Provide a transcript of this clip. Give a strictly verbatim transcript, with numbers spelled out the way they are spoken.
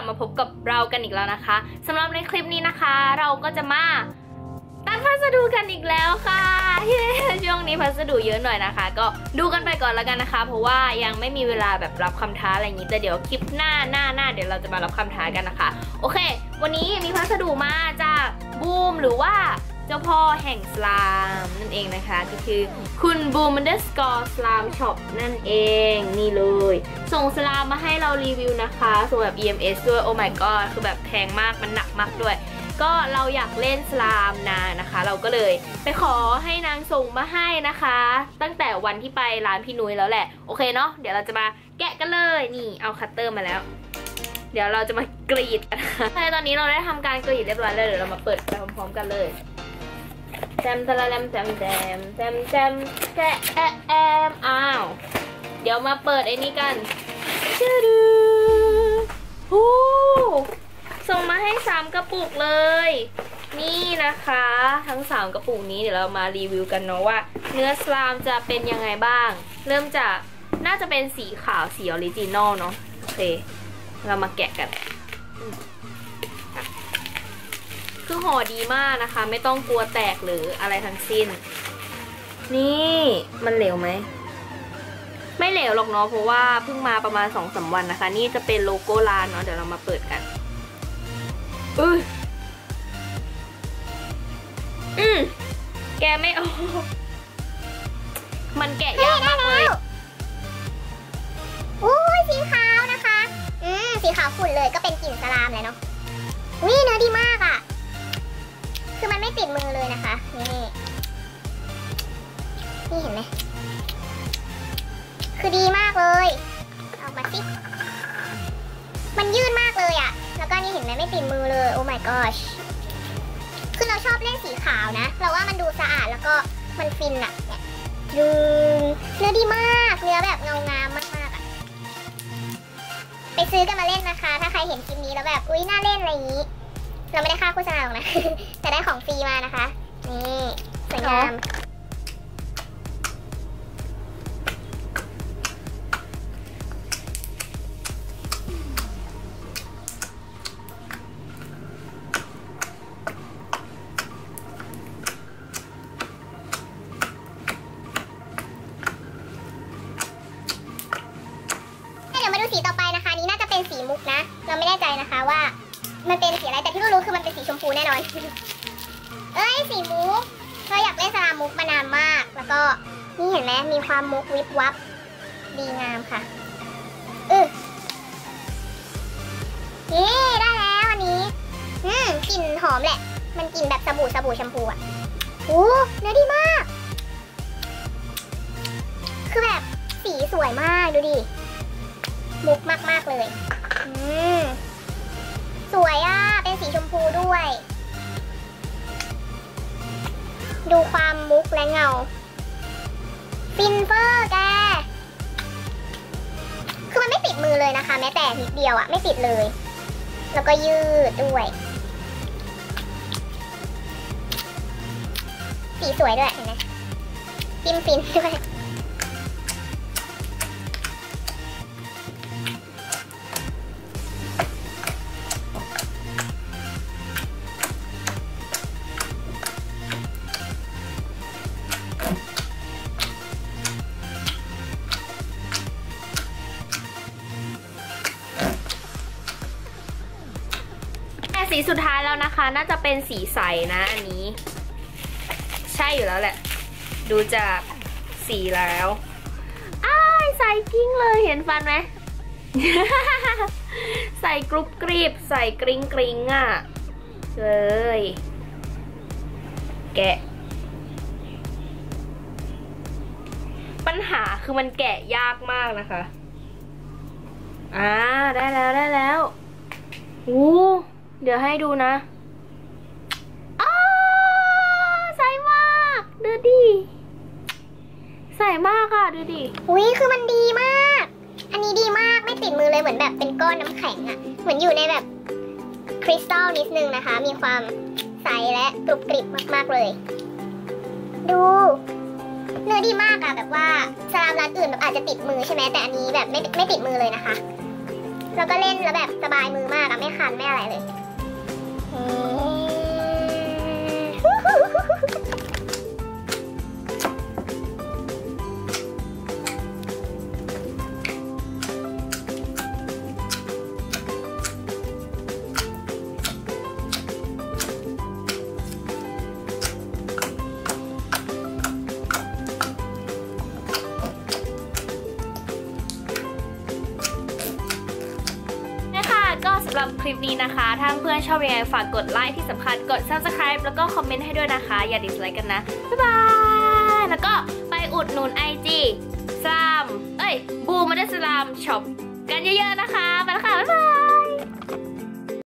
มาพบกับเรากันอีกแล้วนะคะสำหรับในคลิปนี้นะคะเราก็จะมาตัดพัสดุกันอีกแล้วค่ะช่วงนี้พัสดุเยอะหน่อยนะคะก็ดูกันไปก่อนแล้วกันนะคะเพราะว่ายังไม่มีเวลาแบบรับคำท้าอะไรอย่างนี้แต่เดี๋ยวคลิปหน้าหน้าหน้าเดี๋ยวเราจะมารับคำท้ากันนะคะโอเควันนี้มีพัสดุมาจากบูมหรือว่าเจ้าพ่อแห่งสลามนั่นเองนะคะก็คือคุณบูม underscore สลามช็อปนั่นเองนี่เลยส่งสลามมาให้เรารีวิวนะคะส่งแบบ อี เอ็ม เอส ด้วยโอ้ my god คือแบบแพงมากมันหนักมากด้วยก็เราอยากเล่นสลามนานนะคะเราก็เลยไปขอให้นางส่งมาให้นะคะตั้งแต่วันที่ไปร้านพี่นุ้ยแล้วแหละโอเคเนาะเดี๋ยวเราจะมาแกะกันเลยนี่เอาคัตเตอร์มาแล้วเดี๋ยวเราจะมากรีดนะคะตอนนี้เราได้ทำการกรีดเรียบร้อยแล้วเดี๋ยวเรามาเปิดไปพร้อมๆกันเลยแจมตะละแจมแจมแจมแจมแจมแกะแอแอมอ้าวเดี๋ยวมาเปิดไอ้นี่กันชื่อดูโอ้ส่งมาให้สามกระปุกเลยนี่นะคะทั้งสามกระปุกนี้เดี๋ยวเรามารีวิวกันเนาะว่าเนื้อสลามจะเป็นยังไงบ้างเริ่มจากน่าจะเป็นสีขาวสีออริจินอลเนาะโอเคเรามาแกะกันคือห่อดีมากนะคะไม่ต้องกลัวแตกหรืออะไรทั้งสิ้นนี่มันเหลวไหมไม่เหลวหรอกเนาะเพราะว่าเพิ่งมาประมาณ สองถึงสาม วันนะคะนี่จะเป็นโลโก้ร้านเนาะเดี๋ยวเรามาเปิดกันอืออืมแกะไม่ออกมันแกะยากมากเลยอุ้ยสีขาวนะคะอืมสีขาวขุ่นเลยก็เป็นกลิ่นสลามเลยเนาะนี่เนื้อดีมากอ่ะคือมันไม่ติดมือเลยนะคะนี่นี่เห็นไหมคือดีมากเลยเอามาสิมันยืดมากเลยอ่ะแล้วก็นี่เห็นไหมไม่ติดมือเลยโอ้ my gosh คือเราชอบเล่นสีขาวนะเราว่ามันดูสะอาดแล้วก็มันฟินอ่ะเนี่ยดูเนื้อดีมากเนื้อแบบเงางามมากๆอ่ะไปซื้อกันมาเล่นนะคะถ้าใครเห็นคลิปนี้แล้วแบบอุ้ยน่าเล่นอะไรอย่างนี้เราไม่ได้ค่าโฆษณาหรอกนะ แต่ได้ของฟรีมานะคะนี่สวยงามเดี๋ยวมาดูสีต่อไปนะคะนี้น่าจะเป็นสีมุกนะเราไม่แน่ใจนะคะว่ามันเป็นสีอะไรแต่ที่รู้ๆคือมันเป็นสีชมพูแน่นอน เอ้ยสีมุกเราอยากเล่นสลามมุกมานานมากแล้วก็นี่เห็นไหมมีความมุกวิบวับดีงามค่ะเออนี่ได้แล้วอันนี้อืมกลิ่นหอมแหละมันกลิ่นแบบสบู่สบู่แชมพูอ่ะโอ้เนื้อดีมากคือแบบสีสวยมากดูดิมุกมากๆเลยอืมสวยอ่ะเป็นสีชมพูด้วยดูความมุกและเงาฟินเฟอร์แกคือมันไม่ติดมือเลยนะคะแม้แต่นิดเดียวอ่ะไม่ติดเลยแล้วก็ยืดด้วยสีสวยด้วยเห็นไหมฟินฟินด้วยสีสุดท้ายแล้วนะคะน่าจะเป็นสีใสนะอันนี้ใช่อยู่แล้วแหละดูจากสีแล้วอ้ายใส่กิ้งเลยเห็นฟันไหม ใส่กรุบกรีบใส่กริ้งกริ้งอ่ะเลยแกะปัญหาคือมันแกะยากมากนะคะอ่าได้แล้วได้แล้วอู้เดี๋ยวให้ดูนะอ้าใสมากดูดิใสมากค่ะดูดิอุ้ยคือมันดีมากอันนี้ดีมากไม่ติดมือเลยเหมือนแบบเป็นก้อนน้ำแข็งอะเหมือนอยู่ในแบบคริสตัลนิดนึงนะคะมีความใสและกรุบกริบมากๆเลยดูเนื้อดีมากอะแบบว่าสลามร้านอื่นแบบอาจจะติดมือใช่ไหมแต่อันนี้แบบไม่ไม่ติดมือเลยนะคะแล้วก็เล่นแล้วแบบสบายมือมากอะไม่คันไม่อะไรเลยก็สำหรับคลิปนี้นะคะถ้าเพื่อนชอบยังไงฝากกดไลค์ที่สำคัญกด ซับสไครบ์ แล้วก็คอมเมนต์ให้ด้วยนะคะอย่าดิสไลค์กันนะบ๊ายบายแล้วก็ไปอุดหนุน ไอ จี สลามเอ้ยบูมมาได้สลามช็อปกันเยอะๆนะคะไปแล้วค่ะบ๊ายบาย